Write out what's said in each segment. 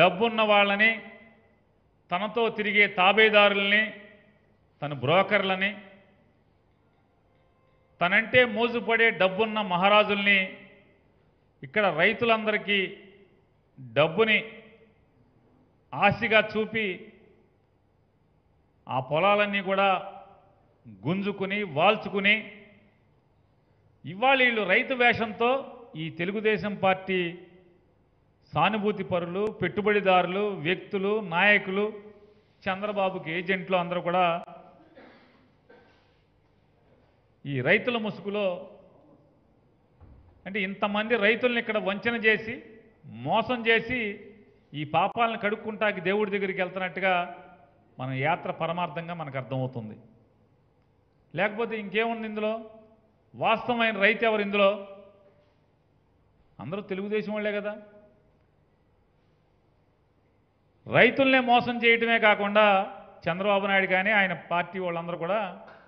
డబ్బున్న వాళ్ళని, తనతో తిరిగే తాబేదారుల్ని, తన బ్రోకర్లని, తనంటే మోజుపడే డబ్బున్న మహారాజుల్ని ఇక్కడ రైతులందరికీ డబ్బుని ఆశగా చూపి ఆ పొలాలన్నీ కూడా గుంజుకుని వాల్చుకుని ఇవాళ వీళ్ళు రైతు వేషంతో ఈ తెలుగుదేశం పార్టీ సానుభూతి పరులు, పెట్టుబడిదారులు, వ్యక్తులు, నాయకులు, చంద్రబాబుకి ఏజెంట్లు అందరూ కూడా ఈ రైతుల ముసుగులో అంటే ఇంతమంది రైతుల్ని ఇక్కడ వంచన చేసి మోసం చేసి ఈ పాపాలను కడుక్కుంటాకి దేవుడి దగ్గరికి వెళ్తున్నట్టుగా మన యాత్ర పరమార్థంగా మనకు అర్థమవుతుంది. లేకపోతే ఇంకేముంది ఇందులో? వాస్తవమైన రైతు ఎవరు ఇందులో? అందరూ తెలుగుదేశం వాళ్ళే కదా. రైతుల్నే మోసం చేయటమే కాకుండా చంద్రబాబు నాయుడు కానీ ఆయన పార్టీ వాళ్ళందరూ కూడా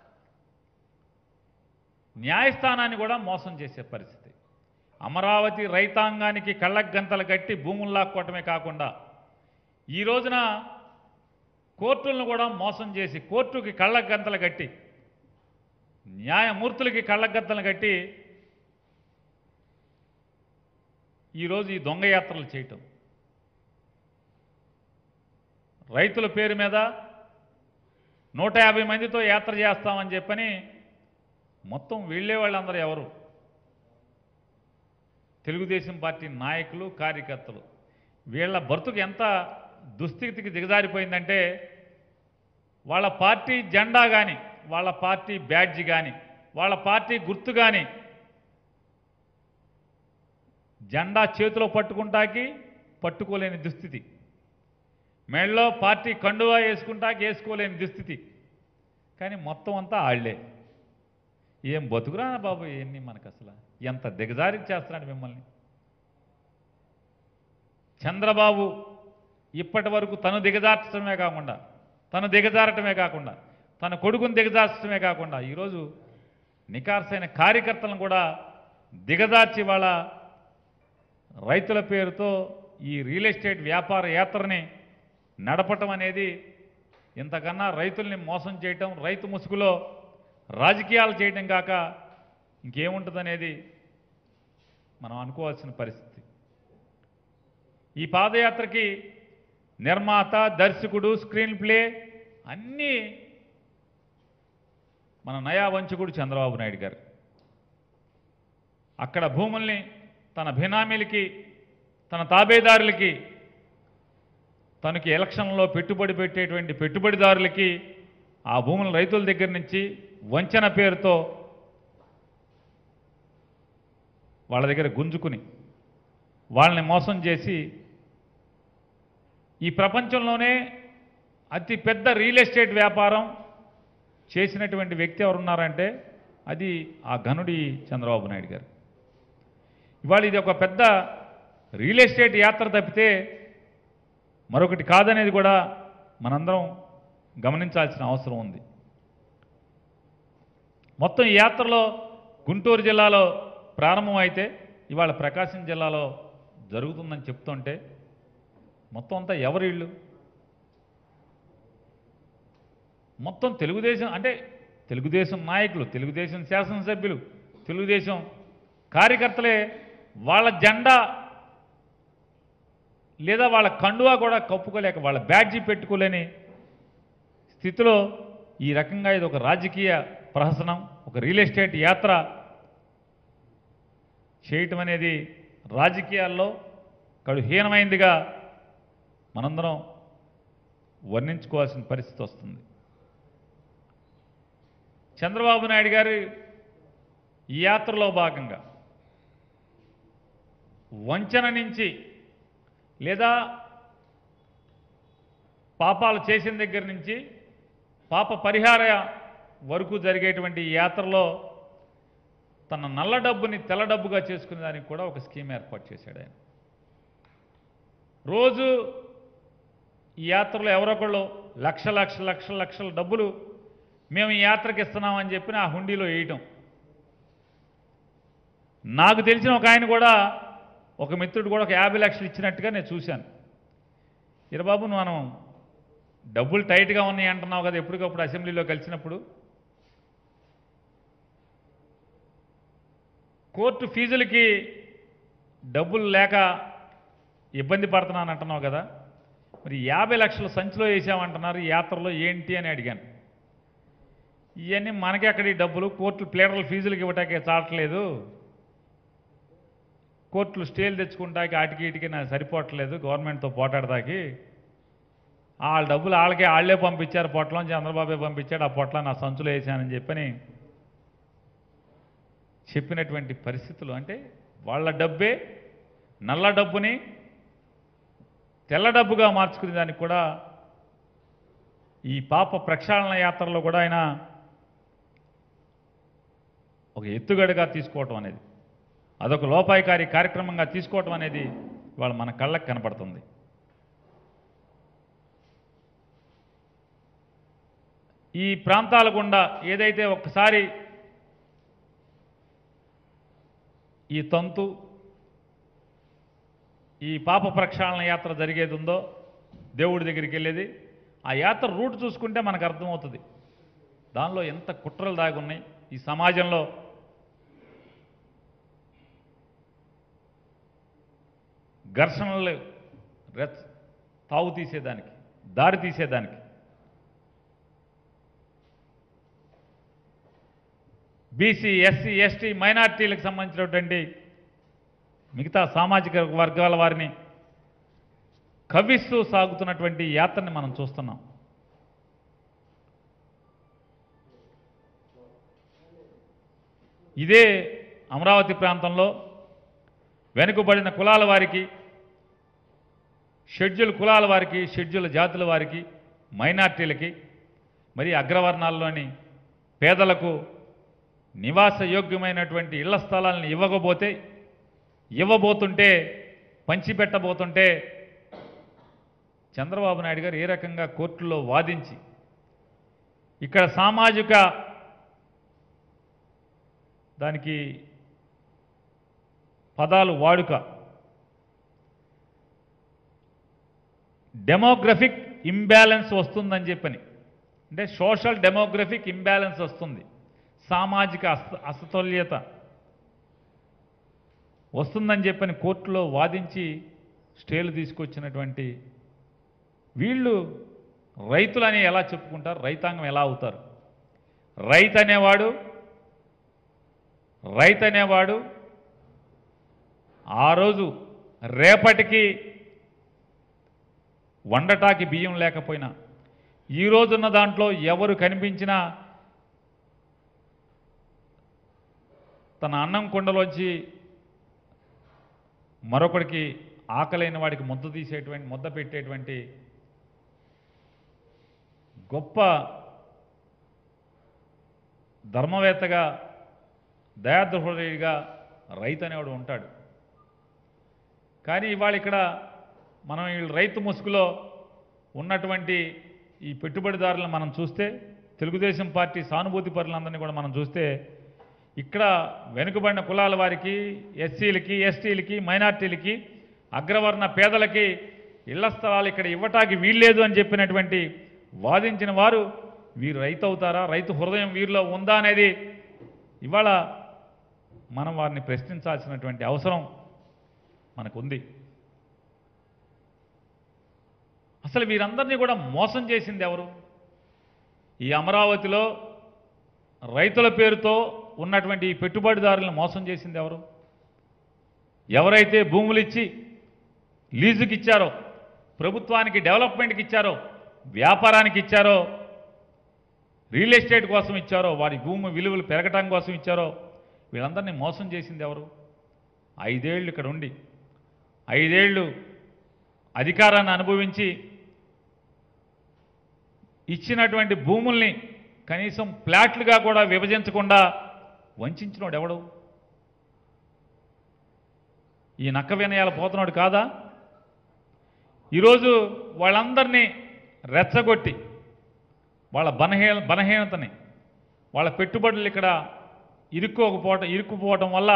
న్యాయస్థానాన్ని కూడా మోసం చేసే పరిస్థితి. అమరావతి రైతాంగానికి కళ్ళకు గంతలు కట్టి భూములు లాక్కోవటమే కాకుండా ఈ రోజున కోర్టులను కూడా మోసం చేసి కోర్టుకి కళ్ళకు గంతలు కట్టి న్యాయమూర్తులకి కళ్ళకు గంతలు కట్టి ఈరోజు ఈ దొంగ యాత్రలు చేయటం, రైతుల పేరు మీద 150 మందితో యాత్ర చేస్తామని చెప్పని మొత్తం వెళ్ళే వాళ్ళందరూ ఎవరు? తెలుగుదేశం పార్టీ నాయకులు, కార్యకర్తలు. వీళ్ళ బ్రతుకు ఎంత దుస్థితికి దిగజారిపోయిందంటే వాళ్ళ పార్టీ జెండా కానీ, వాళ్ళ పార్టీ బ్యాడ్జి కానీ, వాళ్ళ పార్టీ గుర్తు కానీ జెండా చేతిలో పట్టుకుంటాకి పట్టుకోలేని దుస్థితి, మెడలో పార్టీ కండువా వేసుకుంటాకి వేసుకోలేని దుస్థితి. కానీ మొత్తం అంతా ఆళ్లే. ఏం బతుకురా బాబు ఇవన్నీ మనకు అసలు ఎంత దిగజారి చేస్తున్నాడు మిమ్మల్ని. చంద్రబాబు ఇప్పటి వరకు తను దిగజార్చడమే కాకుండా తన కొడుకుని దిగజార్చడమే కాకుండా ఈరోజు నికార్సైన కార్యకర్తలను కూడా దిగజార్చి వాళ్ళ రైతుల పేరుతో ఈ రియల్ ఎస్టేట్ వ్యాపార యాత్రని నడపటం అనేది ఇంతకన్నా రైతుల్ని మోసం చేయటం, రైతు ముసుగులో రాజకీయాలు చేయటం కాక ఇంకేముంటుందనేది మనం అనుకోవాల్సిన పరిస్థితి. ఈ పాదయాత్రకి నిర్మాత, దర్శకుడు, స్క్రీన్ ప్లే అన్నీ మన నయా వంచకుడు చంద్రబాబు నాయుడు గారు. అక్కడ భూముల్ని తన బినామీలకి, తన తాబేదారులకి, తనకి ఎలక్షన్లో పెట్టుబడి పెట్టేటువంటి పెట్టుబడిదారులకి ఆ భూముల రైతుల దగ్గర నుంచి వంచన పేరుతో వాళ్ళ దగ్గర గుంజుకుని వాళ్ళని మోసం చేసి ఈ ప్రపంచంలోనే అతి పెద్ద రియల్ ఎస్టేట్ వ్యాపారం చేసినటువంటి వ్యక్తి ఎవరున్నారంటే అది ఆ ఘనుడి చంద్రబాబు నాయుడు గారు. ఇవాళ ఇది ఒక పెద్ద రియల్ ఎస్టేట్ యాత్ర తప్పితే మరొకటి కాదనేది కూడా మనందరం గమనించాల్సిన అవసరం ఉంది. మొత్తం ఈ యాత్రలో గుంటూరు జిల్లాలో ప్రారంభమైతే ఇవాళ ప్రకాశం జిల్లాలో జరుగుతుందని చెప్తుంటే మొత్తం అంతా ఎవరి ఇళ్ళు? మొత్తం తెలుగుదేశం అంటే తెలుగుదేశం నాయకులు, తెలుగుదేశం శాసనసభ్యులు, తెలుగుదేశం కార్యకర్తలే వాళ్ళ జెండా లేదా వాళ్ళ కండువా కూడా కప్పుకోలేక, వాళ్ళ బ్యాడ్జీ పెట్టుకోలేని స్థితిలో ఈ రకంగా ఇది ఒక రాజకీయ ప్రహసనం, ఒక రియల్ ఎస్టేట్ యాత్ర చేయటం అనేది రాజకీయాల్లో కడుహీనమైందిగా మనందరం వర్ణించుకోవాల్సిన పరిస్థితి వస్తుంది. చంద్రబాబు నాయుడు గారు ఈ యాత్రలో భాగంగా వంచన నుంచి లేదా పాపాలు చేసిన దగ్గర నుంచి పాప పరిహార వరకు జరిగేటువంటి ఈ యాత్రలో తన నల్ల డబ్బుని తెల్ల డబ్బుగా చేసుకునే దానికి కూడా ఒక స్కీమ్ ఏర్పాటు చేశాడు ఆయన. రోజు ఈ యాత్రలో ఎవరొకళ్ళు లక్షల డబ్బులు మేము ఈ యాత్రకి ఇస్తున్నామని చెప్పి ఆ హుండీలో వేయటం. నాకు తెలిసిన ఒక ఆయన కూడా, ఒక మిత్రుడు కూడా ఒక 50 లక్షలు ఇచ్చినట్టుగా నేను చూశాను. ఇరబాబు మనం డబ్బులు టైట్గా ఉన్నాయి అంటున్నావు కదా ఎప్పటికప్పుడు అసెంబ్లీలో కలిసినప్పుడు. కోర్టు ఫీజులకి డబ్బులు లేక ఇబ్బంది పడుతున్నాను అంటున్నావు కదా, మరి 50 లక్షలు సంచిలో వేసామంటున్నారు ఈ యాత్రలో ఏంటి అని అడిగాను. ఇవన్నీ మనకెక్కడి డబ్బులు, కోర్టులు ప్లేటర్ల ఫీజులకి ఇవ్వటాకే చాలట్లేదు, కోర్టులు స్టేలు తెచ్చుకుంటాకి ఆటికి ఇటుకి నాకు సరిపోవట్లేదు గవర్నమెంట్తో పోటాడదాకి, వాళ్ళ డబ్బులు వాళ్ళే పంపించారు, పొట్లోంచి చంద్రబాబే పంపించాడు, ఆ పొట్ల నా సంచులో వేసానని చెప్పినటువంటి పరిస్థితులు. అంటే వాళ్ళ డబ్బే నల్ల డబ్బుని తెల్ల డబ్బుగా మార్చుకునే దానికి కూడా ఈ పాప ప్రక్షాళన యాత్రలో కూడా ఆయన ఒక ఎత్తుగడగా తీసుకోవటం అనేది, అదొక లోపాయికారి కార్యక్రమంగా తీసుకోవటం అనేది ఇవాళ మన కళ్ళకు కనపడుతుంది. ఈ ప్రాంతాల గుండా ఏదైతే ఒక్కసారి ఈ తంతు ఈ పాప ప్రక్షాళన యాత్ర జరిగేది ఉందో, దేవుడి దగ్గరికి వెళ్ళేది, ఆ యాత్ర రూట్ చూసుకుంటే మనకు అర్థమవుతుంది దానిలో ఎంత కుట్రలు దాగున్నాయి. ఈ సమాజంలో ఘర్షణలు తావు తీసేదానికి, దారి తీసేదానికి బీసీ, ఎస్సీ, ఎస్టీ, మైనార్టీలకు సంబంధించినటువంటి మిగతా సామాజిక వర్గాల వారిని కవ్విస్తూ సాగుతున్నటువంటి యాత్రని మనం చూస్తున్నాం. ఇదే అమరావతి ప్రాంతంలో వెనుకబడిన కులాల వారికి, షెడ్యూల్ కులాల వారికి, షెడ్యూల్ జాతుల వారికి, మైనార్టీలకి, మరి అగ్రవర్ణాల్లోని పేదలకు నివాస యోగ్యమైనటువంటి ఇళ్ల స్థలాలను ఇవ్వబోతుంటే, పంచిపెట్టబోతుంటే చంద్రబాబు నాయుడు గారు ఏ రకంగా కోర్టులో వాదించి ఇక్కడ సామాజిక దానికి పదాలు వాడుక, డెమోగ్రఫిక్ ఇంబ్యాలెన్స్ వస్తుందని చెప్పని, అంటే సోషల్ డెమోగ్రఫిక్ ఇంబ్యాలెన్స్ వస్తుంది, సామాజిక అసమతుల్యత వస్తుందని చెప్పని కోర్టులో వాదించి స్టేలు తీసుకొచ్చినటువంటి వీళ్ళు రైతులని ఎలా చెప్పుకుంటారు, రైతాంగం ఎలా అవుతారు? రైతు అనేవాడు ఆ రోజు రేపటికి వండటాకి బియ్యం లేకపోయినా, ఈ రోజున్న దాంట్లో ఎవరు కనిపించినా తన అన్నం కుండలోంచి మరొకడికి ఆకలైన వాడికి ముద్ద పెట్టేటువంటి గొప్ప ధర్మవేత్తగా, దయాద్రహృదయుడిగా రైతు అనేవాడు ఉంటాడు. కానీ ఇవాళ ఇక్కడ మనం వీళ్ళు రైతు ముసుగులో ఉన్నటువంటి ఈ పెట్టుబడిదారులను మనం చూస్తే, తెలుగుదేశం పార్టీ సానుభూతి పరులందరినీ కూడా మనం చూస్తే, ఇక్కడ వెనుకబడిన కులాల వారికి, ఎస్సీలకి, ఎస్టీలకి, మైనార్టీలకి, అగ్రవర్ణ పేదలకి ఇళ్ల స్థలాలు ఇక్కడ ఇవ్వటానికి వీల్లేదు అని చెప్పినటువంటి వాదించిన వారు వీరు రైతు అవుతారా? రైతు హృదయం వీరిలో ఉందా అనేది ఇవాళ మనం వారిని ప్రశ్నించాల్సినటువంటి అవసరం మనకుంది. అసలు వీరందరినీ కూడా మోసం చేసింది ఎవరు? ఈ అమరావతిలో రైతుల పేరుతో ఉన్నటువంటి ఈ పెట్టుబడిదారులను మోసం చేసింది ఎవరు? ఎవరైతే భూములు ఇచ్చి లీజుకి ఇచ్చారో, ప్రభుత్వానికి డెవలప్మెంట్కి ఇచ్చారో, వ్యాపారానికి ఇచ్చారో, రియల్ ఎస్టేట్ కోసం ఇచ్చారో, వారి భూమి విలువలు పెరగటం కోసం ఇచ్చారో, వీళ్ళందరినీ మోసం చేసింది ఎవరు? 5 ఏళ్ళు ఇక్కడ ఉండి 5 ఏళ్ళు అధికారాన్ని అనుభవించి ఇచ్చినటువంటి భూముల్ని కనీసం ప్లాట్లుగా కూడా విభజించకుండా వంచినోడు ఎవడు? ఈ నక్క వినయాలు పోతున్నాడు కాదా? ఈరోజు వాళ్ళందరినీ రెచ్చగొట్టి వాళ్ళ బలహీనతని, వాళ్ళ పెట్టుబడులు ఇక్కడ ఇరుక్కుపోవటం వల్ల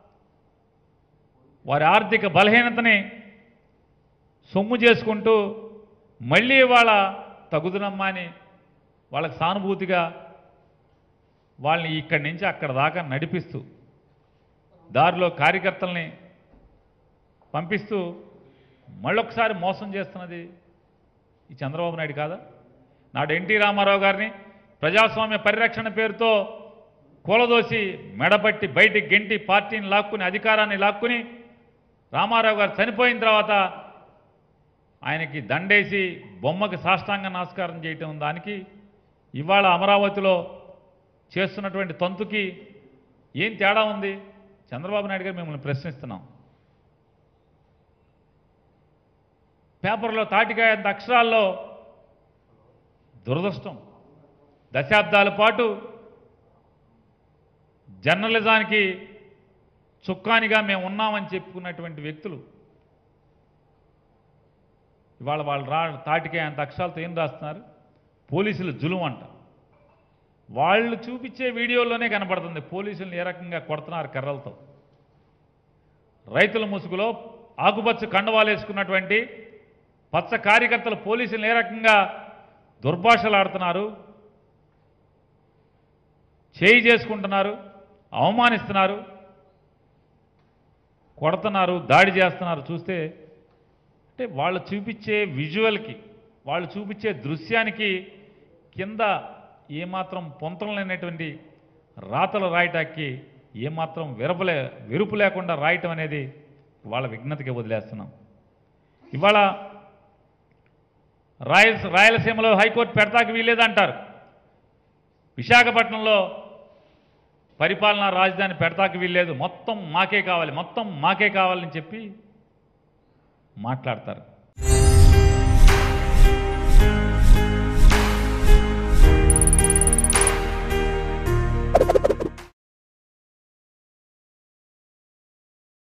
వారి ఆర్థిక బలహీనతని సొమ్ము చేసుకుంటూ మళ్ళీ వాళ్ళ తగుదనమ్మా అని వాళ్ళకి సానుభూతిగా వాళ్ళని ఇక్కడి నుంచి అక్కడ దాకా నడిపిస్తూ దారిలో కార్యకర్తల్ని పంపిస్తూ మళ్ళొకసారి మోసం చేస్తున్నది ఈ చంద్రబాబు నాయుడు కాదా? నాడు ఎన్టీ రామారావు గారిని ప్రజాస్వామ్య పరిరక్షణ పేరుతో కూలదోసి మెడపట్టి బయటికి గెంటి పార్టీని లాక్కుని అధికారాన్ని లాక్కుని రామారావు గారు చనిపోయిన తర్వాత ఆయనకి దండేసి బొమ్మకి సాష్టాంగ నమస్కారం చేయటం దానికి ఇవాళ అమరావతిలో చేస్తున్నటువంటి తంతుకి ఏం తేడా ఉంది? చంద్రబాబు నాయుడు గారు మిమ్మల్ని ప్రశ్నిస్తున్నాం. పేపర్లో తాటికాయంత అక్షరాల్లో దురదృష్టం. దశాబ్దాల పాటు జర్నలిజానికి చుక్కానిగా మేము ఉన్నామని చెప్పుకున్నటువంటి వ్యక్తులు ఇవాళ వాళ్ళు తాటికాయంత అక్షరాలతో ఏం రాస్తున్నారు? పోలీసులు జులుం అంట. వాళ్ళు చూపించే వీడియోల్లోనే కనపడుతుంది పోలీసులను ఏ రకంగా కొడుతున్నారు కర్రలతో. రైతుల ముసుగులో ఆకుపచ్చ కండవాలు వేసుకున్నటువంటి పచ్చ కార్యకర్తలు పోలీసులు ఏ రకంగా దుర్భాషలాడుతున్నారు, చేయి చేసుకుంటున్నారు, అవమానిస్తున్నారు, కొడుతున్నారు, దాడి చేస్తున్నారు. చూస్తే అంటే వాళ్ళు చూపించే విజువల్కి, వాళ్ళు చూపించే దృశ్యానికి కింద ఏమాత్రం పొంతలు లేనటువంటి రాతలు రాయటానికి ఏమాత్రం విరుపు లేకుండా రాయటం అనేది వాళ్ళ విఘ్నతకి వదిలేస్తున్నాం. ఇవాళ రాయలసీమలో హైకోర్టు పెడతాకి వీల్లేదంటారు. విశాఖపట్నంలో పరిపాలనా రాజధాని పెడతాకి వీల్లేదు, మొత్తం మాకే కావాలి, మొత్తం మాకే కావాలని చెప్పి మాట్లాడతారు.